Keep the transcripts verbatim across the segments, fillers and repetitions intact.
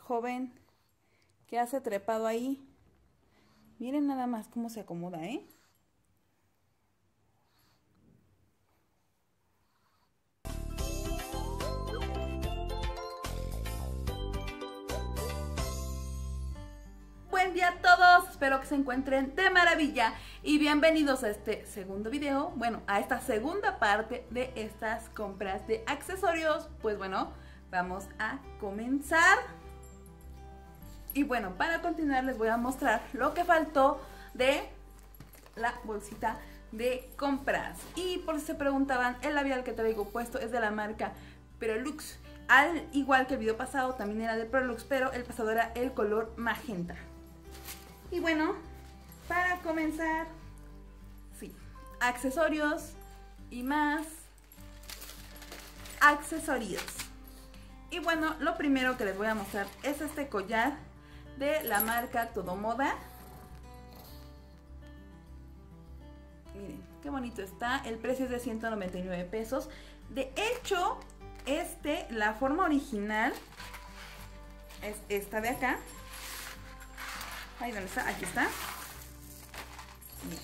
joven que hace trepado ahí. Miren nada más cómo se acomoda, ¿eh? Buen día a todos, espero que se encuentren de maravilla y bienvenidos a este segundo video, bueno, a esta segunda parte de estas compras de accesorios. Pues bueno, vamos a comenzar. Y bueno, para continuar les voy a mostrar lo que faltó de la bolsita de compras. Y por si se preguntaban, el labial que traigo puesto es de la marca Prolux. Al igual que el video pasado, también era de Prolux, pero el pasado era el color magenta. Y bueno, para comenzar, sí, accesorios y más accesorios. Y bueno, lo primero que les voy a mostrar es este collar de la marca Todo Moda. Miren, qué bonito está. El precio es de ciento noventa y nueve pesos. De hecho, este, la forma original es esta de acá. Ahí, ¿dónde está? Aquí está. Miren.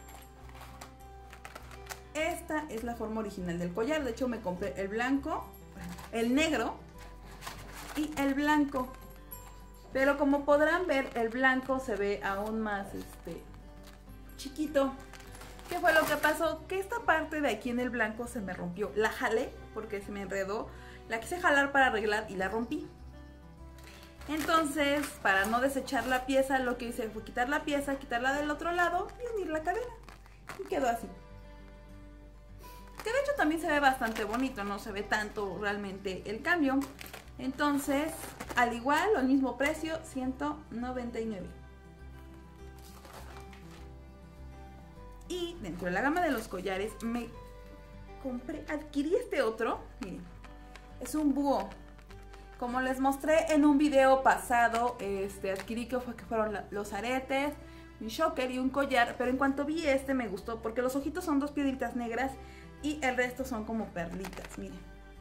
Esta es la forma original del collar. De hecho, me compré el blanco, el negro y el blanco. Pero como podrán ver, el blanco se ve aún más este, chiquito. ¿Qué fue lo que pasó? Que esta parte de aquí en el blanco se me rompió. La jalé porque se me enredó. La quise jalar para arreglar y la rompí. Entonces, para no desechar la pieza, lo que hice fue quitar la pieza, quitarla del otro lado y unir la cadena. Y quedó así. Que de hecho también se ve bastante bonito, no se ve tanto realmente el cambio. Entonces, al igual, al mismo precio, ciento noventa y nueve. Y dentro de la gama de los collares me compré, adquirí este otro. Miren, es un búho. Como les mostré en un video pasado, este, adquirí que, fue, que fueron la, los aretes, un choker y un collar. Pero en cuanto vi este me gustó porque los ojitos son dos piedritas negras y el resto son como perlitas, miren.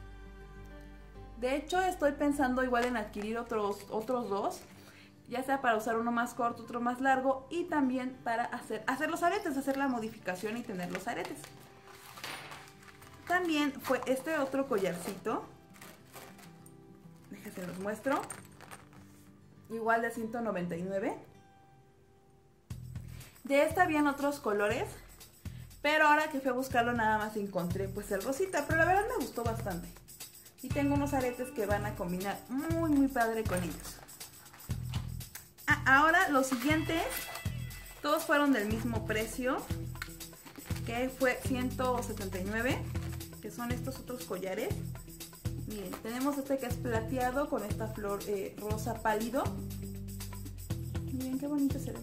De hecho, estoy pensando igual en adquirir otros, otros dos, ya sea para usar uno más corto, otro más largo, y también para hacer, hacer los aretes, hacer la modificación y tener los aretes. También fue este otro collarcito, déjense los muestro, igual de ciento noventa y nueve. De esta habían otros colores, pero ahora que fui a buscarlo nada más encontré pues el rosita, pero la verdad me gustó bastante. Y tengo unos aretes que van a combinar muy muy padre con ellos. Ah, ahora los siguientes, todos fueron del mismo precio, que fue ciento setenta y nueve, que son estos otros collares. Miren, tenemos este que es plateado con esta flor eh, rosa pálido. Miren qué bonito se ve.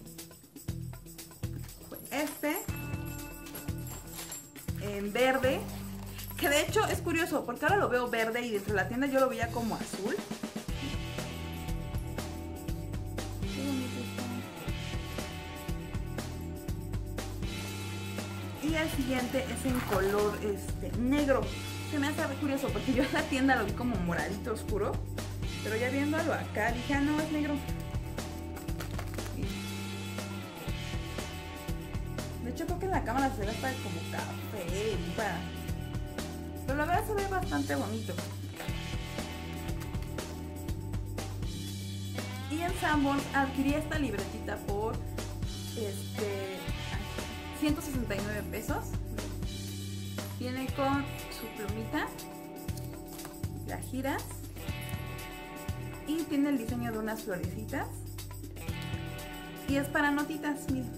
Este en verde. Que de hecho es curioso porque ahora lo veo verde y dentro de la tienda yo lo veía como azul. Qué bonito está. Y el siguiente es en color este, negro. Se me hace curioso porque yo en la tienda lo vi como moradito oscuro. Pero ya viéndolo acá dije, ah no, es negro. De hecho creo que en la cámara se ve hasta como café. Para... Pero la verdad se ve bastante bonito. Y en Sanborns adquirí esta libretita por este, ciento sesenta y nueve pesos. Viene con su plumita, la giras y tiene el diseño de unas florecitas. Y es para notitas, miren.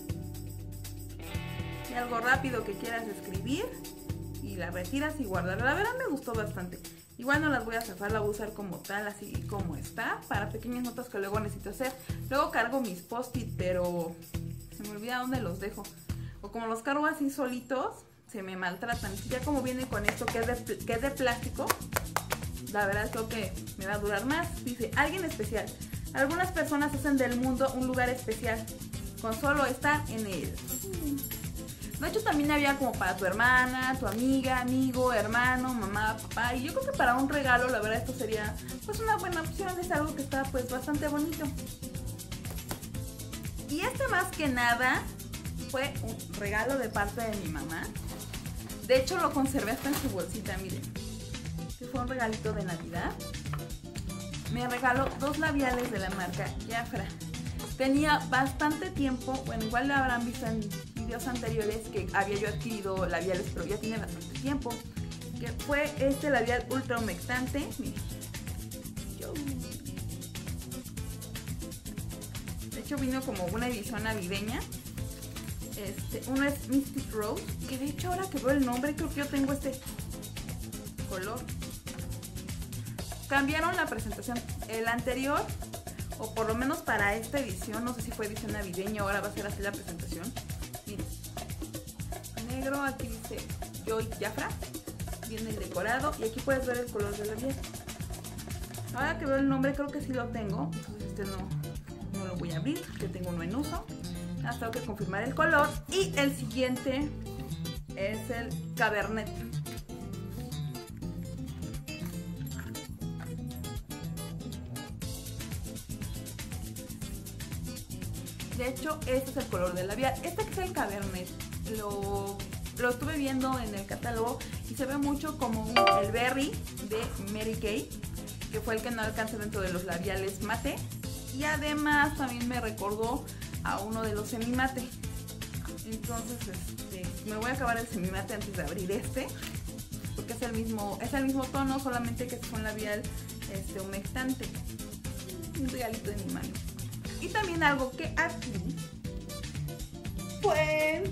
Y algo rápido que quieras escribir. Y la retiras y guardas. La verdad me gustó bastante. Igual no las voy a zafar, la voy a usar como tal, así como está, para pequeñas notas que luego necesito hacer. Luego cargo mis post-it, pero se me olvida dónde los dejo. O como los cargo así solitos, se me maltratan. Ya como viene con esto que es de, que es de plástico, la verdad creo que me va a durar más. Dice, alguien especial. Algunas personas hacen del mundo un lugar especial con solo estar en él. De hecho también había como para tu hermana, tu amiga, amigo, hermano, mamá, papá. Y yo creo que para un regalo, la verdad, esto sería pues una buena opción. Es algo que está pues bastante bonito. Y este más que nada fue un regalo de parte de mi mamá. De hecho lo conservé hasta en su bolsita, miren. Este fue un regalito de Navidad. Me regaló dos labiales de la marca Jafra. Tenía bastante tiempo, bueno, igual lo habrán visto en videos anteriores que había yo adquirido labiales, pero ya tiene bastante tiempo. Que fue este labial ultra humectante. Miren. Yo... De hecho vino como una edición navideña. Este, uno es Mystic Rose, que de hecho ahora que veo el nombre creo que yo tengo este color. Cambiaron la presentación. El anterior, o por lo menos para esta edición, no sé si fue edición navideña, ahora va a ser así la presentación. Miren, negro, aquí dice Joy Jafra, viene el decorado y aquí puedes ver el color de la piel. Ahora que veo el nombre creo que sí lo tengo, entonces este no, no lo voy a abrir, que tengo uno en uso. Hasta tengo que confirmar el color. Y el siguiente es el Cabernet. De hecho, este es el color del labial. Este que es el Cabernet, lo, lo estuve viendo en el catálogo y se ve mucho como un, el Berry de Mary Kay, que fue el que no alcancé dentro de los labiales mate. Y además también me recordó a uno de los semimate. Entonces este, me voy a acabar el semimate antes de abrir este, porque es el mismo, es el mismo tono, solamente que es un labial este, humectante. Un regalito de mi mano. Y también algo que adquirí fue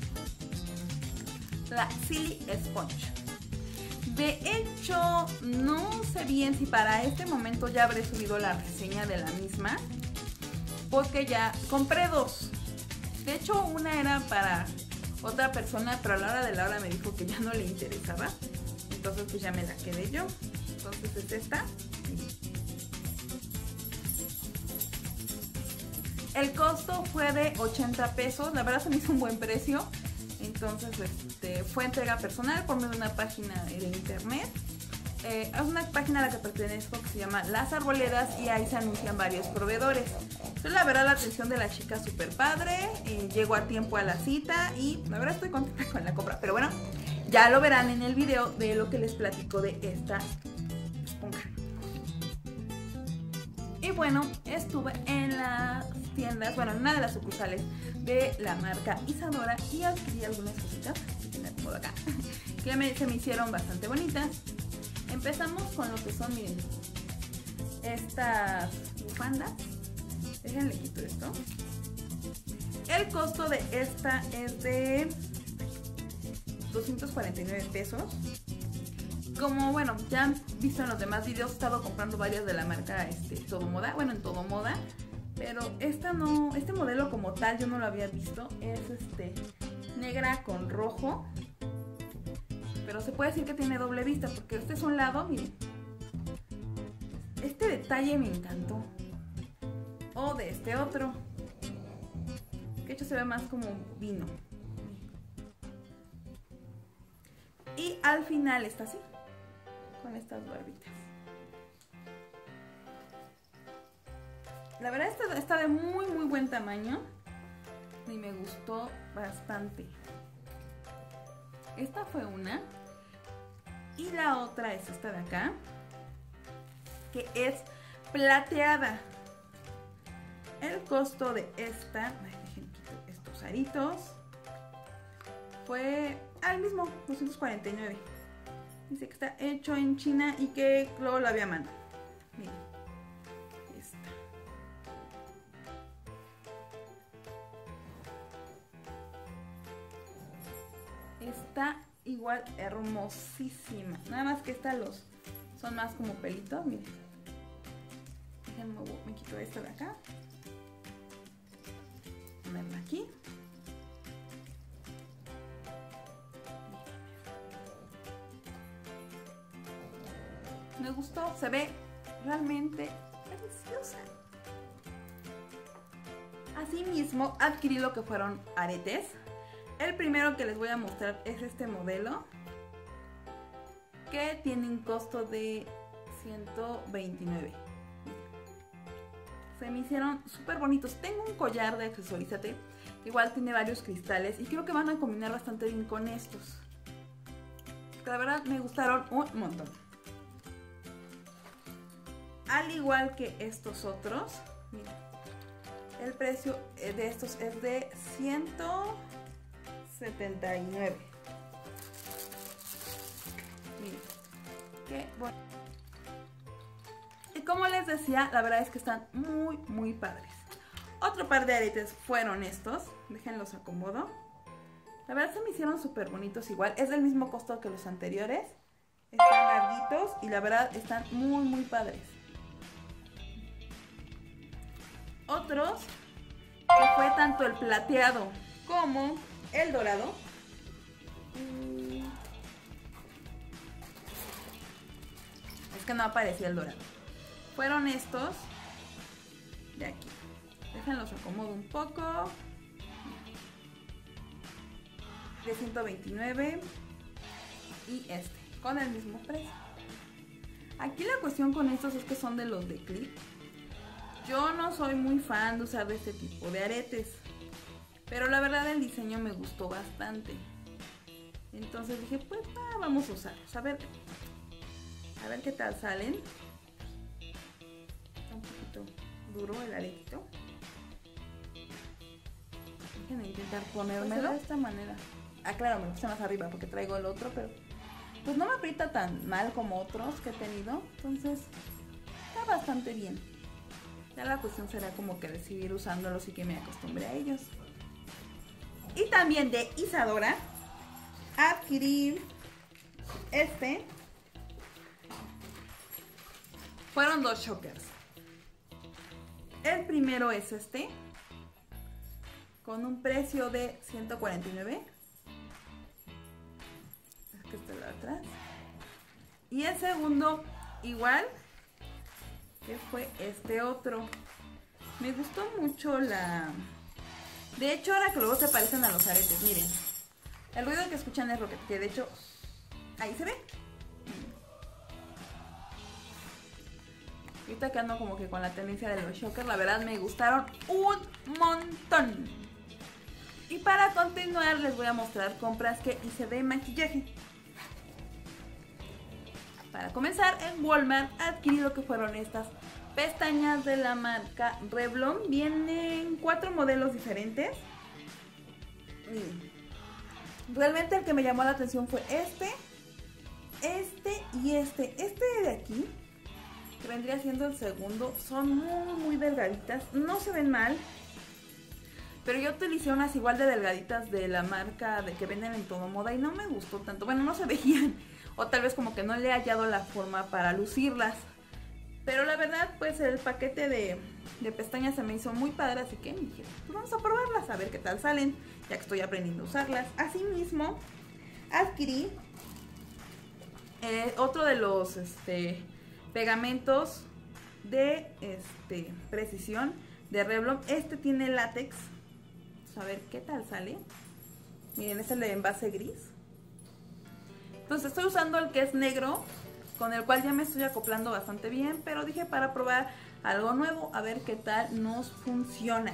la Silly Sponge. De hecho, no sé bien si para este momento ya habré subido la reseña de la misma, porque ya compré dos. De hecho, una era para otra persona, pero a la hora de la hora me dijo que ya no le interesaba. Entonces pues ya me la quedé yo. Entonces es esta. El costo fue de ochenta pesos. La verdad se me hizo un buen precio. Entonces este, fue entrega personal por medio de una página de internet. Eh, es una página a la que pertenezco que se llama Las Arboledas y ahí se anuncian varios proveedores. Entonces la verdad la atención de la chica súper padre, eh, llego a tiempo a la cita y la verdad estoy contenta con la compra. Pero bueno, ya lo verán en el video de lo que les platico de esta esponja. Y bueno, estuve en las tiendas, bueno, en una de las sucursales de la marca Isadora y adquirí algunas cositas, que me pongo acá, que me, se me hicieron bastante bonitas. Empezamos con lo que son, miren, estas bufandas. Déjenle quito esto. El costo de esta es de doscientos cuarenta y nueve pesos. Como bueno, ya han visto en los demás videos, he estado comprando varias de la marca este, Todo Moda, bueno, en Todo Moda. Pero esta no, este modelo como tal yo no lo había visto. Es este negra con rojo. Pero se puede decir que tiene doble vista porque este es un lado, miren. Este detalle me encantó. O de este otro. Que de hecho se ve más como vino. Y al final está así. Con estas barbitas. La verdad esta está de muy muy buen tamaño. Y me gustó bastante. Esta fue una. Y la otra es esta de acá. Que es plateada. El costo de esta, ay, dejen quitar estos aritos, fue al mismo, doscientos cuarenta y nueve. Dice que está hecho en China y que luego lo había a mano. Miren, esta. Está igual hermosísima. Nada más que esta los son más como pelitos, miren. Déjenme, me quito esta de acá. Ponerla aquí. Me gustó, se ve realmente preciosa. Asimismo adquirí lo que fueron aretes. El primero que les voy a mostrar es este modelo, que tiene un costo de ciento veintinueve. Se me hicieron súper bonitos. Tengo un collar de Accesorízate, que igual tiene varios cristales y creo que van a combinar bastante bien con estos. La verdad me gustaron un montón. Al igual que estos otros, miren, el precio de estos es de ciento setenta y nueve. Miren, qué bueno. Y como les decía, la verdad es que están muy, muy padres. Otro par de aretes fueron estos. Déjenlos acomodo. La verdad se me hicieron súper bonitos igual. Es del mismo costo que los anteriores. Están larguitos y la verdad están muy, muy padres. Otros, que fue tanto el plateado como el dorado. Es que no aparecía el dorado. Fueron estos de aquí. Déjenlos acomodo un poco. De ciento veintinueve. Y este, con el mismo precio. Aquí la cuestión con estos es que son de los de clip. Yo no soy muy fan de usar de este tipo de aretes, pero la verdad el diseño me gustó bastante. Entonces dije, pues ah, vamos a usarlos. A ver, a ver qué tal salen. Está un poquito duro el aretito. Déjenme intentar ponérmelo de esta manera. Ah, claro, me gusta más arriba porque traigo el otro, pero pues no me aprieta tan mal como otros que he tenido. Entonces está bastante bien. Ya la cuestión será como que decidir usándolos y que me acostumbre a ellos. Y también de Isadora adquirí este. Fueron dos chokers. El primero es este, con un precio de ciento cuarenta y nueve. Es que está de atrás. Y el segundo igual, que fue este otro. Me gustó mucho la... De hecho, ahora que luego se parecen a los aretes, miren. El ruido que escuchan es rocket, que de hecho... Ahí se ve. Ahorita que ando como que con la tendencia de los shockers, la verdad me gustaron un montón. Y para continuar les voy a mostrar compras que hice de maquillaje. Para comenzar, en Walmart adquirí lo que fueron estas pestañas de la marca Revlon. Vienen cuatro modelos diferentes. Miren. Realmente el que me llamó la atención fue este, este y este. Este de aquí, que vendría siendo el segundo, son muy muy delgaditas. No se ven mal, pero yo utilicé unas igual de delgaditas de la marca de que venden en Todo Moda y no me gustó tanto. Bueno, no se veían, o tal vez como que no le he hallado la forma para lucirlas. Pero la verdad, pues el paquete de, de pestañas se me hizo muy padre, así que dije, pues vamos a probarlas, a ver qué tal salen, ya que estoy aprendiendo a usarlas. Asimismo, adquirí eh, otro de los este, pegamentos de este, precisión de Revlon. Este tiene látex. A ver qué tal sale. Miren, este es el de envase gris. Entonces estoy usando el que es negro, con el cual ya me estoy acoplando bastante bien, pero dije para probar algo nuevo, a ver qué tal nos funciona.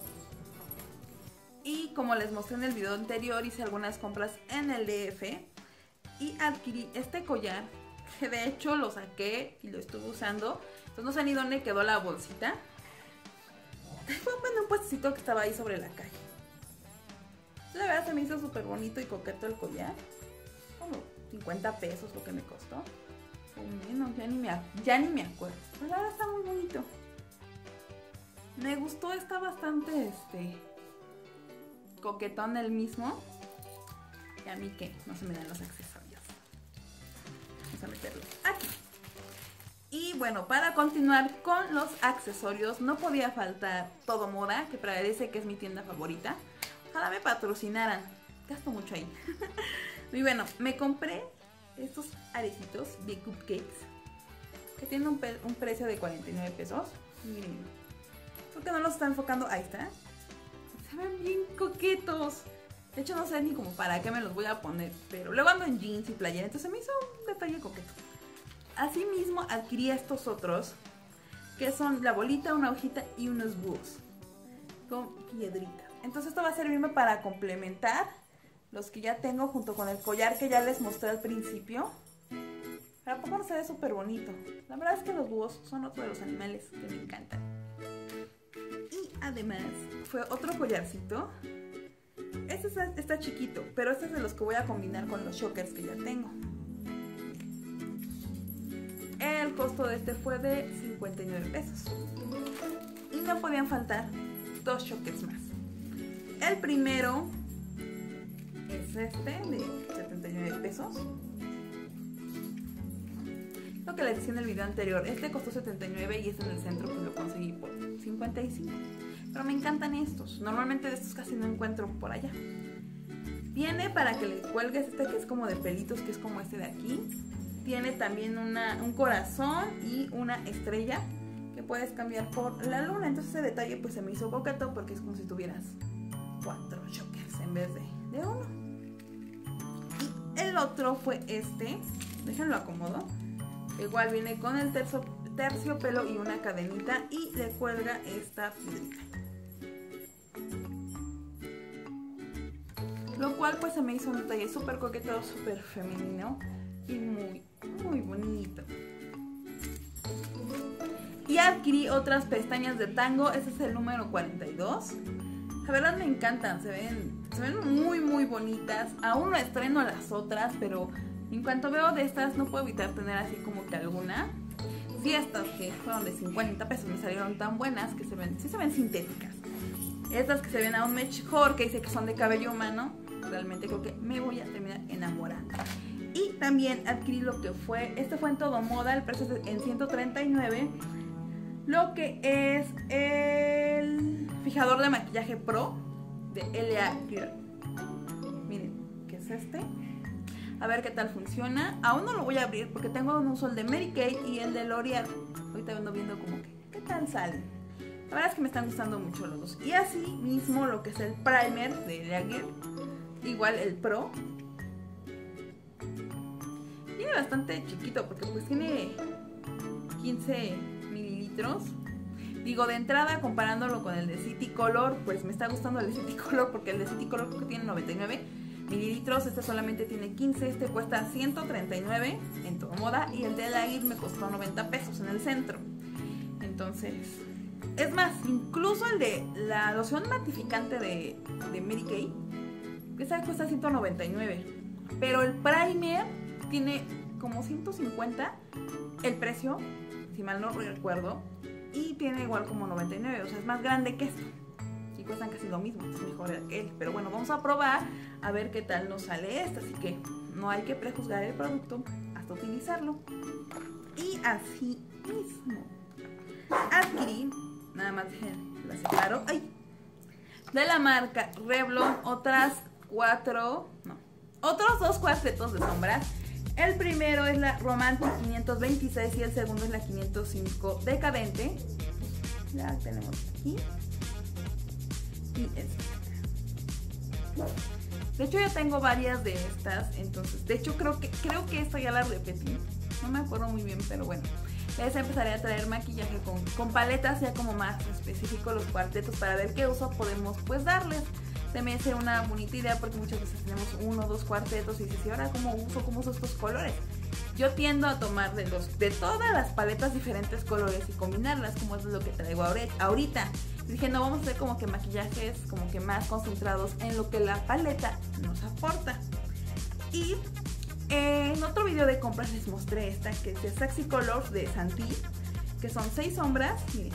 Y como les mostré en el video anterior, hice algunas compras en el D F y adquirí este collar, que de hecho lo saqué y lo estuve usando. Entonces no sé ni dónde quedó la bolsita. Fue en un puestecito que estaba ahí sobre la calle. La verdad se me hizo súper bonito y coqueto el collar. Como cincuenta pesos lo que me costó. Menos, ya ni me, ya ni me acuerdo. Pero la verdad está muy bonito. Me gustó, está bastante este coquetón el mismo. Y a mí que no se me dan los accesorios. Vamos a meterlo aquí. Y bueno, para continuar con los accesorios, no podía faltar Todo Moda, que parece que es mi tienda favorita. Ojalá me patrocinaran. Gasto mucho ahí. Y bueno, me compré estos arecitos Big Cupcakes, que tienen un, un precio de cuarenta y nueve pesos. Miren, ¿por qué no los está enfocando? Ahí está. Se ven bien coquetos. De hecho no sé ni como para qué me los voy a poner, pero luego ando en jeans y playera, entonces me hizo un detalle coqueto. Asimismo adquirí estos otros, que son la bolita, una hojita y unos búhos con piedrita. Entonces esto va a servirme para complementar los que ya tengo junto con el collar que ya les mostré al principio. Pero a poco no se ve súper bonito. La verdad es que los búhos son otro de los animales que me encantan. Y además fue otro collarcito. Este está, está chiquito, pero este es de los que voy a combinar con los chokers que ya tengo. El costo de este fue de cincuenta y nueve pesos. Y no podían faltar dos chokers más. El primero es este de setenta y nueve pesos. Lo que les decía en el video anterior, este costó setenta y nueve y este en el centro pues lo conseguí por cincuenta y cinco. Pero me encantan estos. Normalmente de estos casi no encuentro por allá. Viene para que le cuelgues este que es como de pelitos, que es como este de aquí. Tiene también una, un corazón y una estrella que puedes cambiar por la luna. Entonces ese detalle pues se me hizo coqueto porque es como si tuvieras cuatro chokers en vez de, de uno. Y el otro fue este. Déjenlo acomodo. Igual viene con el tercio, terciopelo y una cadenita y le cuelga esta piedrita. Lo cual pues se me hizo un detalle súper coqueto, súper femenino y muy, muy bonito. Y adquirí otras pestañas de tango. Este es el número cuarenta y dos. La verdad me encantan, se ven, se ven muy muy bonitas. Aún no estreno las otras, pero en cuanto veo de estas no puedo evitar tener así como que alguna. Sí, estas que fueron de cincuenta pesos me salieron tan buenas que se ven, sí se ven sintéticas. Estas que se ven aún mejor, que dice que son de cabello humano, realmente creo que me voy a terminar enamorando. Y también adquirí lo que fue, este fue en Todo Moda, el precio es en ciento treinta y nueve. Lo que es el fijador de maquillaje Pro de L A Girl. Miren, ¿qué es este? A ver qué tal funciona. Aún no lo voy a abrir porque tengo un uso el de Mary Kay y el de L'Oreal. Ahorita ando viendo como que qué tal salen. La verdad es que me están gustando mucho los dos. Y así mismo lo que es el primer de L A Girl. Igual el Pro. Tiene bastante chiquito porque pues tiene quince mililitros. Digo, de entrada comparándolo con el de City Color, pues me está gustando el de City Color porque el de City Color creo que tiene noventa y nueve mililitros, este solamente tiene quince, este cuesta ciento treinta y nueve en Todo Moda y el de L A Girl me costó noventa pesos en el centro. Entonces, es más, incluso el de la loción matificante de, de Mary Kay, que esa cuesta ciento noventa y nueve, pero el primer tiene como ciento cincuenta el precio, si mal no recuerdo, y tiene igual como noventa y nueve, o sea, es más grande que esto. Y cuestan casi lo mismo, es mejor que él. Pero bueno, vamos a probar a ver qué tal nos sale este. Así que no hay que prejuzgar el producto hasta utilizarlo. Y así mismo adquirí, nada más la separo, ¡ay!, de la marca Revlon, otras cuatro, no, otros dos cuartetos de sombras. El primero es la Romantic quinientos veintiséis y el segundo es la quinientos cinco Decadente. La tenemos aquí. Y esta. De hecho ya tengo varias de estas, entonces, de hecho creo que creo que esta ya la repetí. No me acuerdo muy bien, pero bueno. Les empezaré a traer maquillaje con, con paletas ya como más específico los cuartetos para ver qué uso podemos pues darles. Se me hace una bonita idea porque muchas veces tenemos uno o dos cuartetos y dices, ¿y ahora cómo uso, cómo uso estos colores? Yo tiendo a tomar de, los, de todas las paletas diferentes colores y combinarlas, como es lo que traigo ahorita. Y dije, no, vamos a hacer como que maquillajes como que más concentrados en lo que la paleta nos aporta. Y eh, en otro video de compras les mostré esta, que es de Sexy Colors de Santi, que son seis sombras. Miren.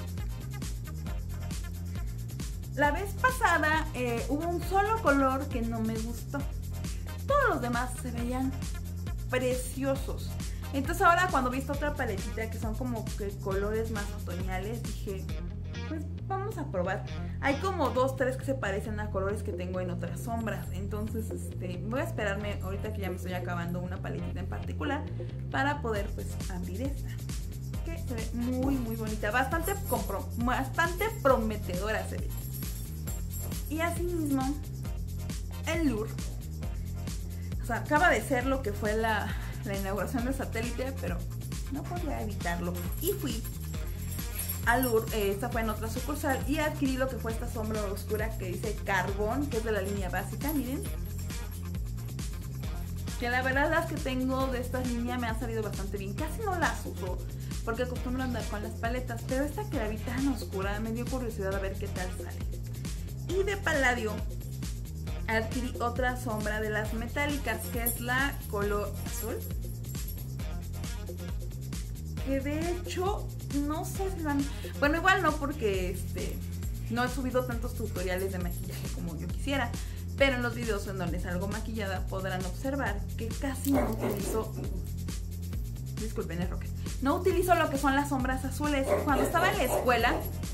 La vez pasada eh, hubo un solo color que no me gustó. Todos los demás se veían preciosos. Entonces ahora cuando vi esta otra paletita que son como que colores más otoñales, dije, pues vamos a probar. Hay como dos, tres que se parecen a colores que tengo en otras sombras. Entonces este, voy a esperarme ahorita que ya me estoy acabando una paletita en particular para poder pues abrir esta. Que se ve muy muy bonita, bastante, compro, bastante prometedora se ve. Y así mismo en Louvre. O sea, acaba de ser lo que fue la, la inauguración del satélite, pero no podía evitarlo. Y fui a Louvre, eh, esta fue en otra sucursal, y adquirí lo que fue esta sombra oscura que dice Carbón, que es de la línea básica, miren. Que la verdad las que tengo de esta línea me han salido bastante bien. Casi no las uso porque acostumbro a andar con las paletas, pero esta que la vi tan oscura me dio curiosidad a ver qué tal sale. Y de Palladio adquirí otra sombra de las metálicas, que es la color azul, que de hecho no sé si van... Bueno, igual no, porque este no he subido tantos tutoriales de maquillaje como yo quisiera, pero en los videos en donde salgo maquillada podrán observar que casi no utilizo... Disculpen el roque. No utilizo lo que son las sombras azules. Cuando estaba en la escuela...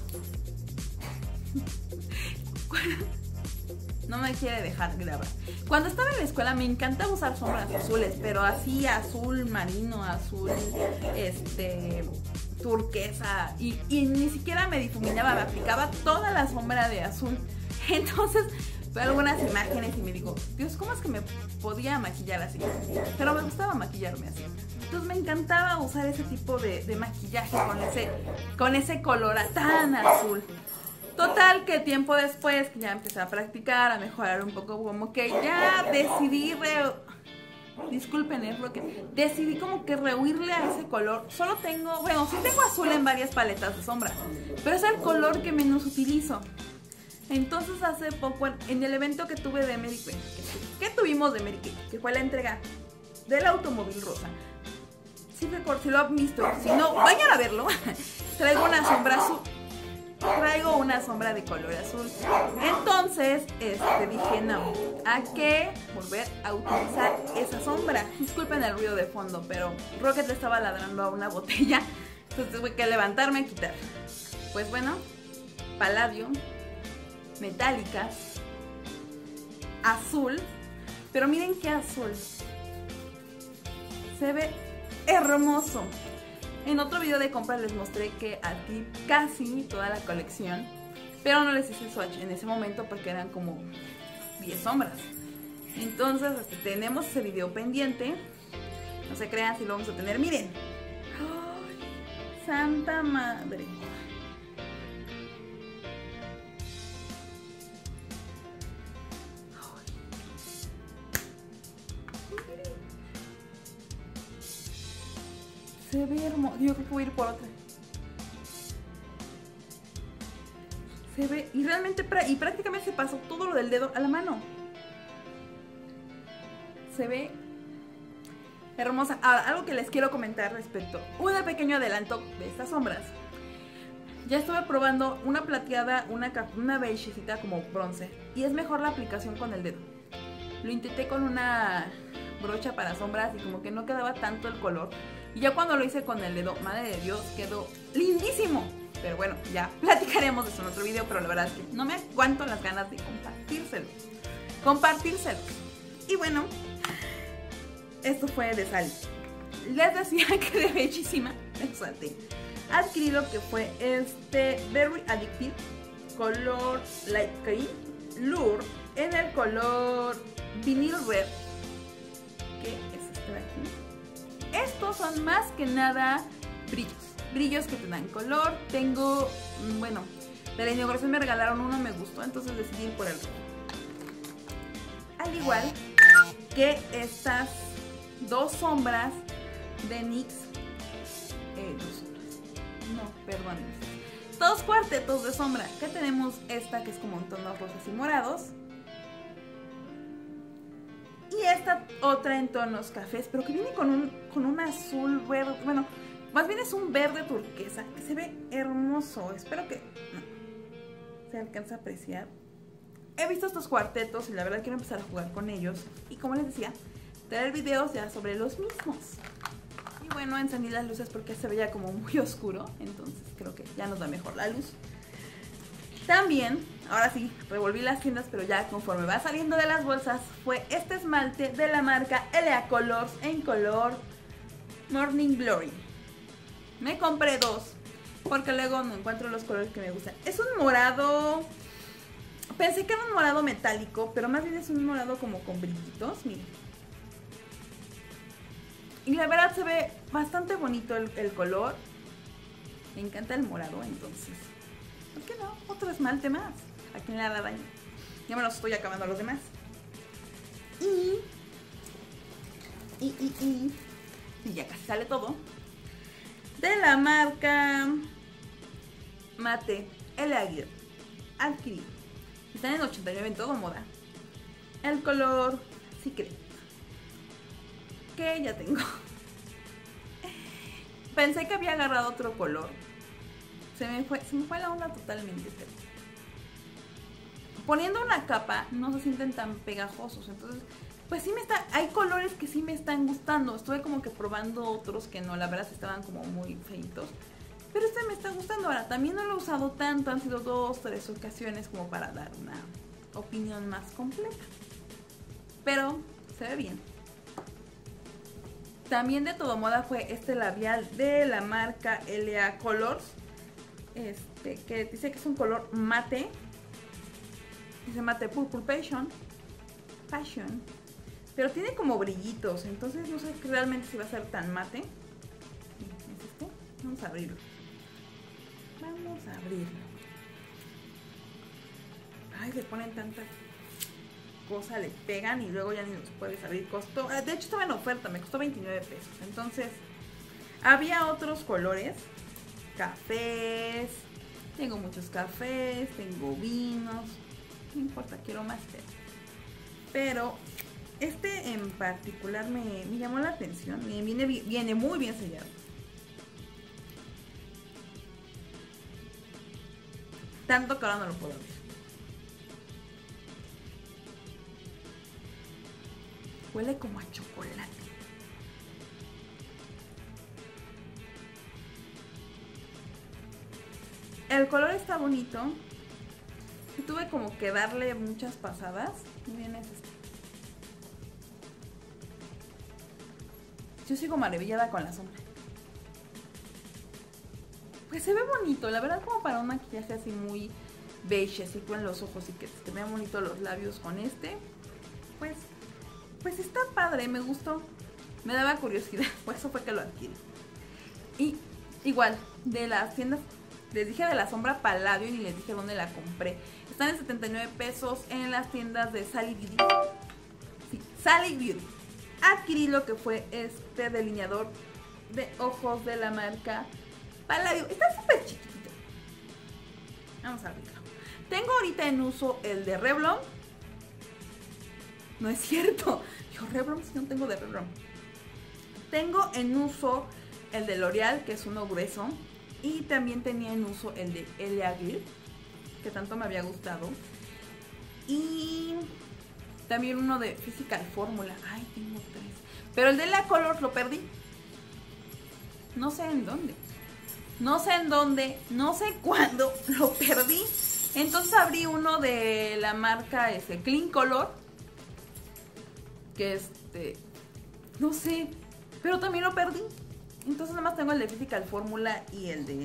No me quiere dejar grabar. Cuando estaba en la escuela me encantaba usar sombras azules, pero así azul marino, azul este turquesa, y, y ni siquiera me difuminaba, me aplicaba toda la sombra de azul. Entonces veo algunas imágenes y me digo, Dios, ¿cómo es que me podía maquillar así? Pero me gustaba maquillarme así. Entonces me encantaba usar ese tipo de, de maquillaje con ese, con ese color tan azul. Total, que tiempo después, que ya empecé a practicar, a mejorar un poco, como que ya decidí re... Disculpen, es lo que... Decidí como que rehuirle a ese color. Solo tengo... Bueno, sí tengo azul en varias paletas de sombra, pero es el color que menos utilizo. Entonces hace poco, en el evento que tuve de Mary Kay, que, que tuvimos de Mary Kay, que fue la entrega del automóvil rosa. Si, si lo han visto, si no, vayan a verlo. Traigo una sombra azul. Traigo una sombra de color azul. Entonces, este, dije, no, ¿a qué volver a utilizar esa sombra? Disculpen el ruido de fondo, pero Rocket le estaba ladrando a una botella, entonces tuve que levantarme y quitar. Pues bueno, Palladio, metálicas, azul, pero miren qué azul. Se ve hermoso. En otro video de compras les mostré que adquirí casi toda la colección, pero no les hice swatch en ese momento porque eran como diez sombras. Entonces este, tenemos ese video pendiente. No se crean si lo vamos a tener. Miren. ¡Ay, santa madre! Se ve hermoso. Yo creo que voy a ir por otra. Se ve... Y realmente... Y prácticamente se pasó todo lo del dedo a la mano. Se ve hermosa. Ahora, algo que les quiero comentar respecto. Un pequeño adelanto de estas sombras. Ya estuve probando una plateada, una, una beigecita como bronce. Y es mejor la aplicación con el dedo. Lo intenté con una brocha para sombras y como que no quedaba tanto el color. Y ya cuando lo hice con el dedo, madre de Dios, quedó lindísimo. Pero bueno, ya platicaremos de eso en otro video, pero la verdad es que no me aguanto las ganas de compartírselo. Compartírselo. Y bueno, esto fue de Sally. Les decía que de bellísima, me salté. Adquirí lo que fue este Very Addictive color Light Cream Lure en el color Vinyl Red, que es este de aquí. Estos son más que nada brillos, brillos que te dan color. Tengo, bueno, de la inauguración me regalaron uno, me gustó, entonces decidí ir por el rojo. Al igual que estas dos sombras de NYX, eh, dos sombras, no, perdón, dos cuartetos de sombra, que tenemos esta que es como en tonos rosas y morados. Y esta otra en tonos cafés, pero que viene con un, con un azul verde, bueno, más bien es un verde turquesa, que se ve hermoso. Espero que no, se alcance a apreciar. He visto estos cuartetos y la verdad quiero empezar a jugar con ellos. Y como les decía, traer videos ya sobre los mismos. Y bueno, encendí las luces porque se veía como muy oscuro, entonces creo que ya nos da mejor la luz. También, ahora sí, revolví las tiendas, pero ya conforme va saliendo de las bolsas, fue este esmalte de la marca L A Colors en color Morning Glory. Me compré dos, porque luego no encuentro los colores que me gustan. Es un morado Pensé que era un morado metálico, pero más bien es un morado como con brillitos, miren. Y la verdad se ve bastante bonito el, el color. Me encanta el morado, entonces, ¿por qué no? Otro esmalte más. ¿A quién le hará daño? Ya me los estoy acabando a los demás. Y... Y, y, y... Y ya casi sale todo. De la marca... Mate L Aguirre. Adquirí. Están en ochenta y nueve en todo moda. El color Secret. Que ya tengo. Pensé que había agarrado otro color. Se me fue, se me fue la onda totalmente. Pero poniendo una capa no se sienten tan pegajosos. Entonces, pues sí me está. Hay colores que sí me están gustando. Estuve como que probando otros que no, la verdad estaban como muy feitos. Pero este me está gustando. Ahora, también no lo he usado tanto. Han sido dos, tres ocasiones como para dar una opinión más completa. Pero se ve bien. También de todo moda fue este labial de la marca L A Colors. Este, que dice que es un color mate. Dice mate Purple Passion. Passion. Pero tiene como brillitos. Entonces no sé realmente si va a ser tan mate. ¿Es este? Vamos a abrirlo. Vamos a abrirlo. Ay, le ponen tanta cosa, le pegan y luego ya ni los puedes abrir. Costó, de hecho estaba en oferta, me costó veintinueve pesos. Entonces, había otros colores. Cafés. Tengo muchos cafés, tengo vinos. No importa, quiero más té. Pero este en particular me, me llamó la atención. Viene, viene muy bien sellado. Tanto que ahora no lo puedo abrir. Huele como a chocolate. El color está bonito. Y tuve como que darle muchas pasadas. Miren, es este. Yo sigo maravillada con la sombra. Pues se ve bonito, la verdad, como para un maquillaje así muy beige, así con los ojos y que te vean bonitos los labios con este. Pues, pues está padre, me gustó. Me daba curiosidad, por eso fue que lo adquirí. Y igual, de las tiendas, les dije de la sombra Palladio y ni les dije dónde la compré. Están en setenta y nueve pesos en las tiendas de Sally Beauty. Sí, Sally Beauty. Adquirí lo que fue este delineador de ojos de la marca Palladio. Está súper chiquitito. Vamos a abrirlo. Tengo ahorita en uso el de Revlon. No es cierto. Yo Revlon, si no tengo de Revlon. Tengo en uso el de L'Oreal, que es uno grueso. Y también tenía en uso el de L Aguirre, que tanto me había gustado. Y también uno de Physical Formula. Ay, tengo tres. Pero el de la Colors lo perdí. No sé en dónde. No sé en dónde. No sé cuándo. Lo perdí. Entonces abrí uno de la marca ese, Clean Color. Que este... No sé. Pero también lo perdí. Entonces nada más tengo el de Physical Formula y el de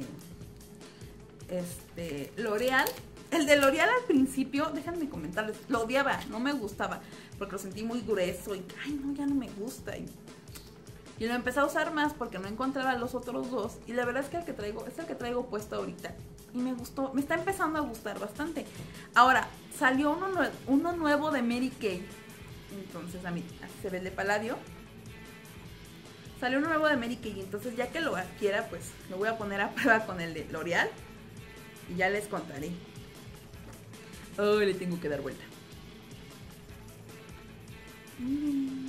este L'Oreal. El de L'Oreal al principio, déjenme comentarles, lo odiaba, no me gustaba, porque lo sentí muy grueso y ay no, ya no me gusta. Y, y lo empecé a usar más porque no encontraba los otros dos. Y la verdad es que el que traigo, es el que traigo puesto ahorita. Y me gustó, me está empezando a gustar bastante. Ahora, salió uno, nue uno nuevo de Mary Kay. Entonces a mí, así se ve el de Palladio. Salió uno nuevo de Mary Kay, entonces ya que lo adquiera, pues lo voy a poner a prueba con el de L'Oreal y ya les contaré. Oh, le tengo que dar vuelta. Miren.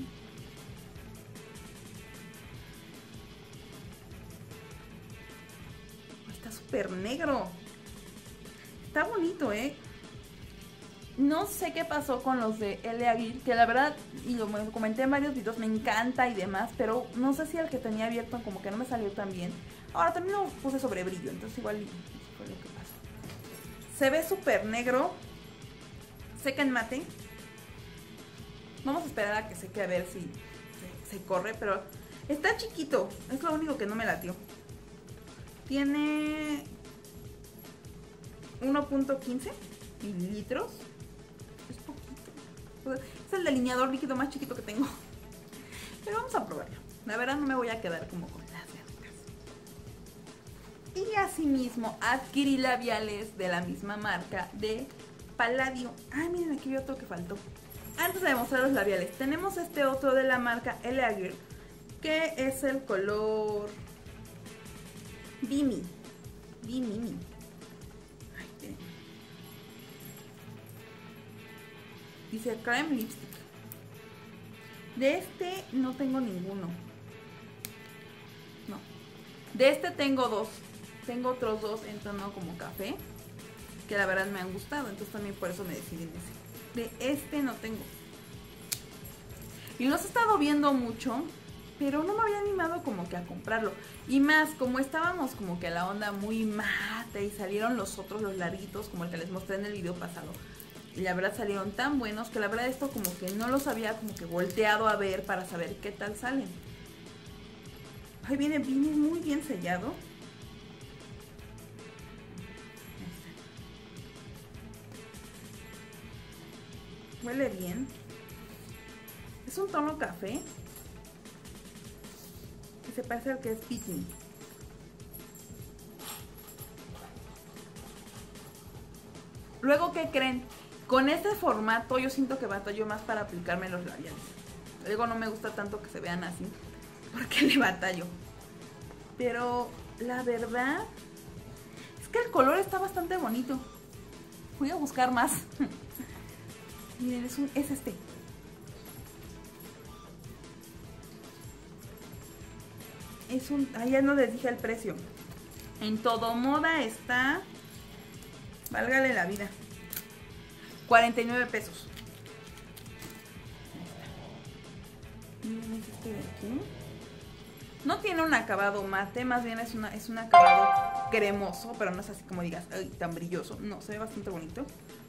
Está súper negro. Está bonito, ¿eh? No sé qué pasó con los de L Aguirre, que la verdad, y lo comenté en varios videos, me encanta y demás, pero no sé si el que tenía abierto como que no me salió tan bien. Ahora también lo puse sobre brillo, entonces igual fue lo que pasó. Se ve súper negro, seca en mate. Vamos a esperar a que seque a ver si se, se corre, pero está chiquito, es lo único que no me latió. Tiene uno punto quince. mililitros. Es poquito. Es el delineador líquido más chiquito que tengo. Pero vamos a probarlo. La verdad no me voy a quedar como con las otras. Y asimismo adquirí labiales de la misma marca de Palladio. Ay, miren, aquí vi otro que faltó. Antes de mostrar los labiales, tenemos este otro de la marca Elegir, que es el color Bimi. Bimi. Ay, qué. Dice Creme Lipstick. De este no tengo ninguno. No. De este tengo dos. Tengo otros dos en tono como café, que la verdad me han gustado, entonces también por eso me decidí en ese. De este no tengo. Y los he estado viendo mucho, pero no me había animado como que a comprarlo. Y más, como estábamos como que a la onda muy mate y salieron los otros, los larguitos, como el que les mostré en el video pasado. Y la verdad salieron tan buenos que la verdad esto como que no los había como que volteado a ver para saber qué tal salen. Ay, viene, viene muy bien sellado. Huele bien. Es un tono café. Y se parece al que es Pitney. Luego, ¿qué creen? Con este formato yo siento que batallo más para aplicarme los labiales. Luego no me gusta tanto que se vean así, porque le batallo. Pero la verdad es que el color está bastante bonito. Voy a buscar más. Miren, es, un, es este. Es un... Ah, ya no les dije el precio. En Todo Moda está... Válgale la vida. cuarenta y nueve pesos. Miren, es este de aquí. No tiene un acabado mate, más bien es, una, es un acabado cremoso, pero no es así como digas, ay, tan brilloso. No, se ve bastante bonito.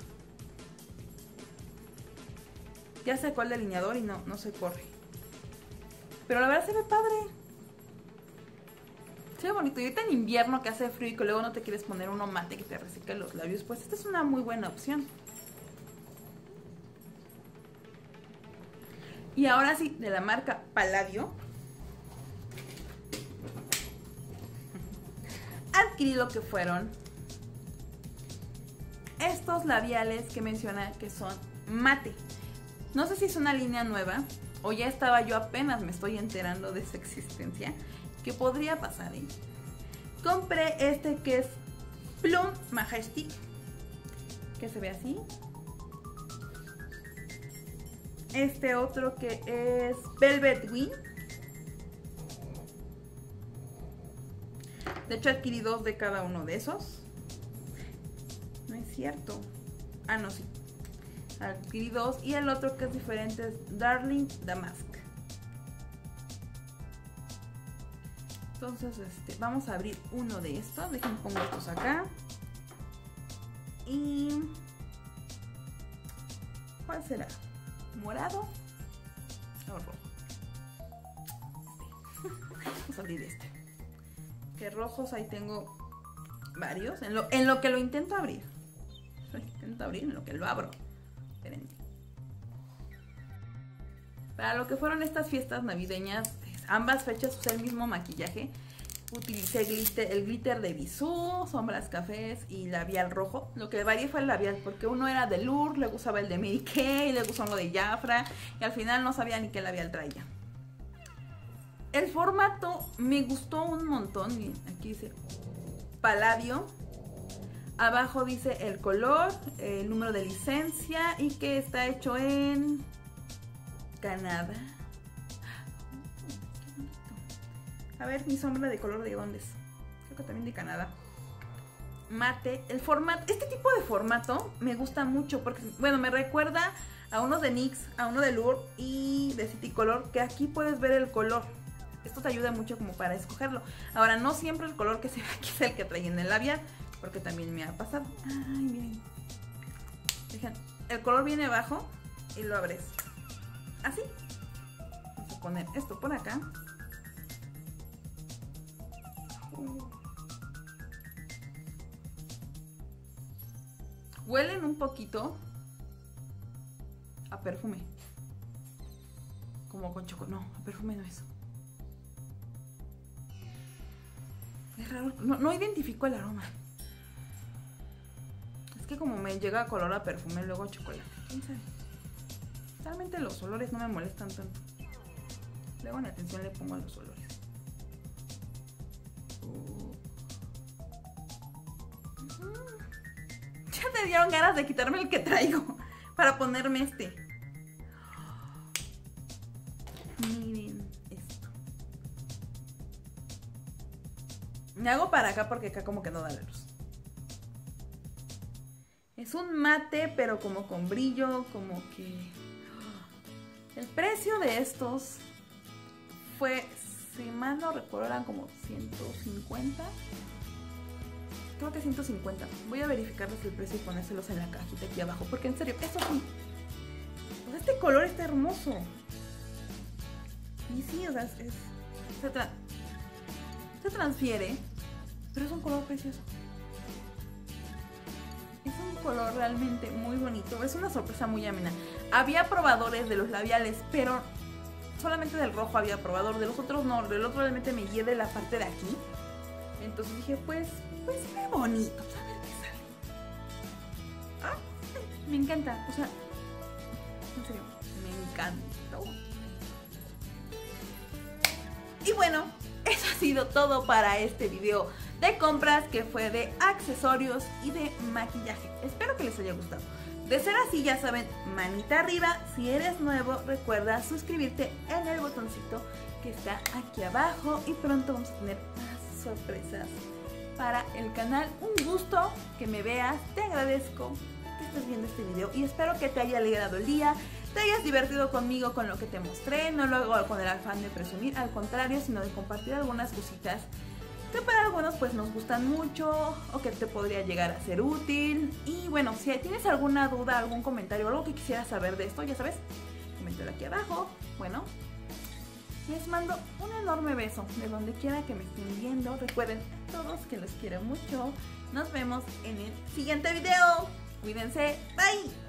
Ya sacó el delineador y no, no se corre. Pero la verdad se ve padre. Se ve bonito. Y ahorita en invierno que hace frío y que luego no te quieres poner uno mate que te reseque los labios, pues esta es una muy buena opción. Y ahora sí, de la marca Palladio, adquirí lo que fueron estos labiales que menciona que son mate. No sé si es una línea nueva o ya estaba yo apenas me estoy enterando de su existencia, que podría pasar, ¿eh? Compré este que es Plum Majestic, que se ve así. Este otro que es Velvet Wing. De hecho adquirí dos de cada uno de esos. No es cierto. Ah, no, sí. Adquirí dos. Y el otro que es diferente es Darling Damask. Entonces, este, vamos a abrir uno de estos. Déjenme pongo estos acá. Y... ¿cuál será? ¿Morado o rojo? Este. Vamos a abrir este. Que rojos ahí tengo varios. En lo, en lo que lo intento abrir. Lo intento abrir, en lo que lo abro. Esperen. Para lo que fueron estas fiestas navideñas, ambas fechas usé el mismo maquillaje. Utilicé glitter, el glitter de Bisú, sombras cafés y labial rojo. Lo que varié fue el labial, porque uno era de Lourdes, luego usaba el de Mary Kay, luego usaba uno de Jafra, y al final no sabía ni qué labial traía. El formato me gustó un montón. Miren, aquí dice Palladio. Abajo dice el color, el número de licencia y que está hecho en Canadá. A ver, mi sombra de color de dónde es. Creo que también de Canadá. Mate. El formato, este tipo de formato me gusta mucho porque, bueno, me recuerda a uno de N Y X, a uno de Lourdes y de City Color, que aquí puedes ver el color. Esto te ayuda mucho como para escogerlo. Ahora, no siempre el color que se ve aquí es el que trae en el labial, porque también me ha pasado. Ay, miren. Dejen, el color viene abajo y lo abres así. Vamos a poner esto por acá. Huelen un poquito a perfume. Como con chocolate. No, a perfume no es. Es raro. No, no identifico el aroma. Es que como me llega a color a perfume, luego a chocolate. ¿Quién sabe? Realmente los olores no me molestan tanto. Luego en atención le pongo a los olores. Uh. Uh. Ya te dieron ganas de quitarme el que traigo para ponerme este. Miren esto. Me hago para acá porque acá como que no da la luz. Es un mate, pero como con brillo, como que... El precio de estos fue, si mal no recuerdo, eran como ciento cincuenta. Creo que ciento cincuenta. Voy a verificarles el precio y ponérselos en la cajita aquí abajo. Porque en serio, eso sí. Pues este color está hermoso. Y sí, o sea, es, es, se, tra se transfiere. Pero es un color precioso. Es un color realmente muy bonito. Es una sorpresa muy amena. Había probadores de los labiales, pero solamente del rojo había probador. De los otros no. Del otro realmente me guié de la parte de aquí. Entonces dije, pues, pues ve bonito. Pues a ver qué sale. Ah, me encanta. O sea, en serio, me encantó. Y bueno, eso ha sido todo para este video de compras que fue de accesorios y de maquillaje. Espero que les haya gustado. De ser así, ya saben, manita arriba. Si eres nuevo, recuerda suscribirte en el botoncito que está aquí abajo. Y pronto vamos a tener más sorpresas para el canal. Un gusto que me veas. Te agradezco que estés viendo este video y espero que te haya alegrado el día. Te hayas divertido conmigo con lo que te mostré. No lo hago con el afán de presumir, al contrario, sino de compartir algunas cositas que para algunos pues nos gustan mucho o que te podría llegar a ser útil. Y bueno, si tienes alguna duda, algún comentario, algo que quisieras saber de esto, ya sabes, coméntalo aquí abajo. Bueno, les mando un enorme beso de donde quiera que me estén viendo. Recuerden a todos que los quiero mucho. Nos vemos en el siguiente video. Cuídense, bye.